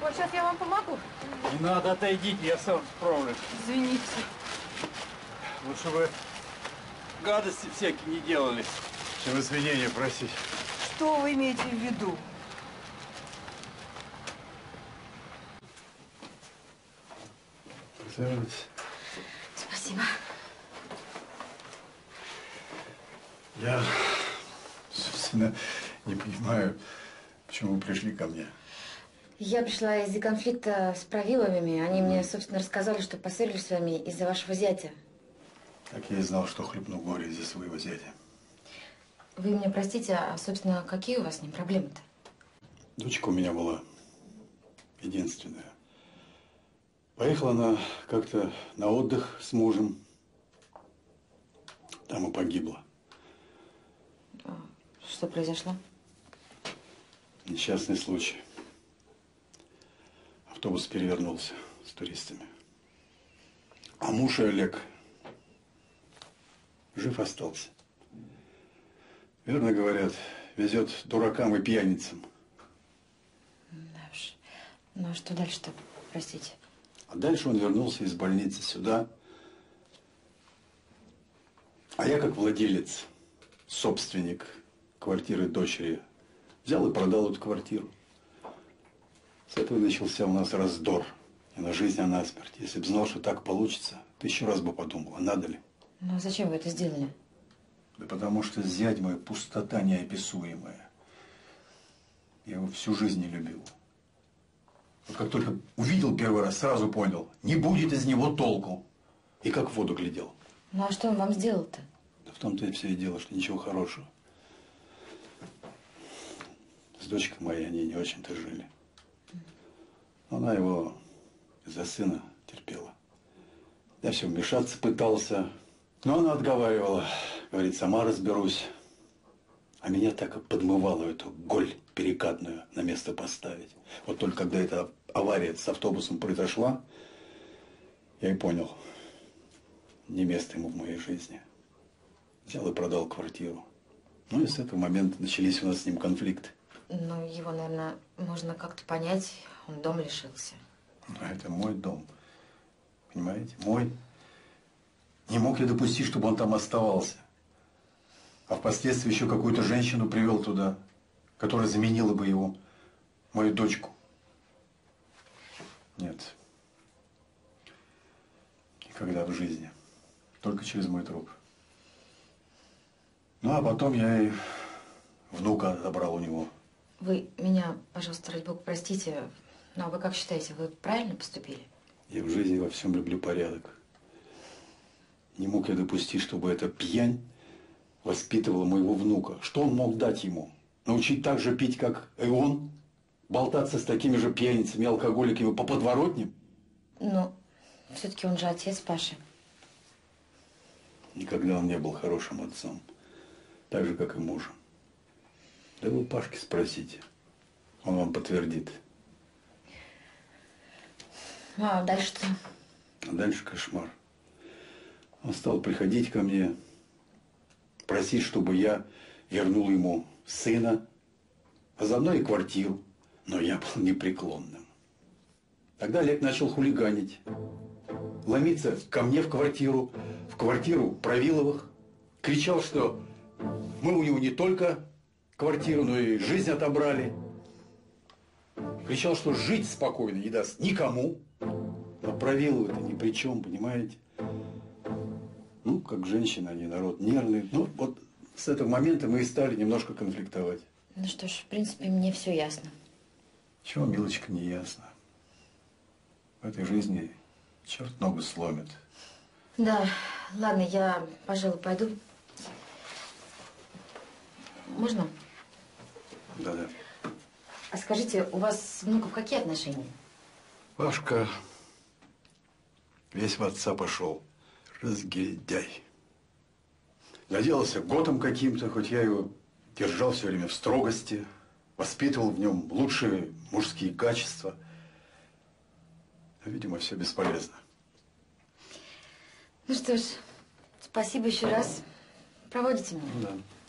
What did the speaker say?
Вот сейчас я вам помогу. Не надо, отойдите, я сам справлюсь. Извините. Лучше вы гадости всякие не делали, чем извинения просить. Что вы имеете в виду? Садитесь. Спасибо. Я, собственно, не понимаю, почему вы пришли ко мне. Я пришла из-за конфликта с Правиловыми. Они мне, собственно, рассказали, что поссорились с вами из-за вашего зятя. Так я и знал, что хлебну горе из-за своего зятя. Вы меня простите, а, собственно, какие у вас с ним проблемы-то? Дочка у меня была единственная. Поехала она как-то на отдых с мужем. Там и погибла. Что произошло? Несчастный случай. Автобус перевернулся с туристами. А муж и Олег жив остался. Верно говорят, везет дуракам и пьяницам. Да уж. Ну а что дальше-то, простите? А дальше он вернулся из больницы сюда. А я, как владелец, собственник квартиры дочери, взял и продал эту квартиру. С этого начался у нас раздор. И на жизнь, а на смерть. Если бы знал, что так получится, 1000 раз бы подумал, а надо ли? Ну а зачем вы это сделали? Да потому что зять мой пустота неописуемая. Я его всю жизнь не любил. Вот как только увидел первый раз, сразу понял, не будет из него толку. И как в воду глядел. Ну а что он вам сделал-то? Да в том-то и все и дело, что ничего хорошего. С дочкой моей они не очень-то жили. Но она его из-за сына терпела. Я все вмешаться пытался, но она отговаривала. Говорит, сама разберусь. А меня так и подмывало эту голь перекатную на место поставить. Вот только когда эта авария с автобусом произошла, я и понял, не место ему в моей жизни. Взял и продал квартиру. Ну и с этого момента начались у нас с ним конфликты. Ну, его, наверное, можно как-то понять. Он дом лишился. Но это мой дом. Понимаете? Мой. Не мог я допустить, чтобы он там оставался. А впоследствии еще какую-то женщину привел туда, которая заменила бы его, мою дочку. Нет. Никогда в жизни. Только через мой труп. Ну, а потом я и внука забрал у него. Вы меня, пожалуйста, ради бога, простите, но вы как считаете, вы правильно поступили? Я в жизни во всем люблю порядок. Не мог я допустить, чтобы эта пьянь воспитывала моего внука. Что он мог дать ему? Научить так же пить, как и он? Болтаться с такими же пьяницами и алкоголиками по подворотням? Ну, все-таки он же отец Паши. Никогда он не был хорошим отцом. Так же, как и мужем. Да вы у Пашки спросите. Он вам подтвердит. А дальше-то? А дальше кошмар. Он стал приходить ко мне, просить, чтобы я вернул ему сына, а заодно и квартиру. Но я был непреклонным. Тогда Олег начал хулиганить. Ломиться ко мне в квартиру Правиловых. Кричал, что мы у него не только квартиру, но и жизнь отобрали. Кричал, что жить спокойно не даст никому. Но Правиловы-то ни при чем, понимаете? Ну, как женщина, они народ нервный. Ну, вот с этого момента мы и стали немножко конфликтовать. Ну что ж, в принципе, мне все ясно. Чего, милочка, не ясно? В этой жизни черт ногу сломит. Да, ладно, я, пожалуй, пойду. Можно? Да-да. А скажите, у вас с внуком какие отношения? Пашка весь в отца пошел. Разгильдяй. Наделался готом каким-то, хоть я его держал все время в строгости, воспитывал в нем лучшие мужские качества. Но, видимо, все бесполезно. Ну что ж, спасибо еще раз. Проводите меня? Да.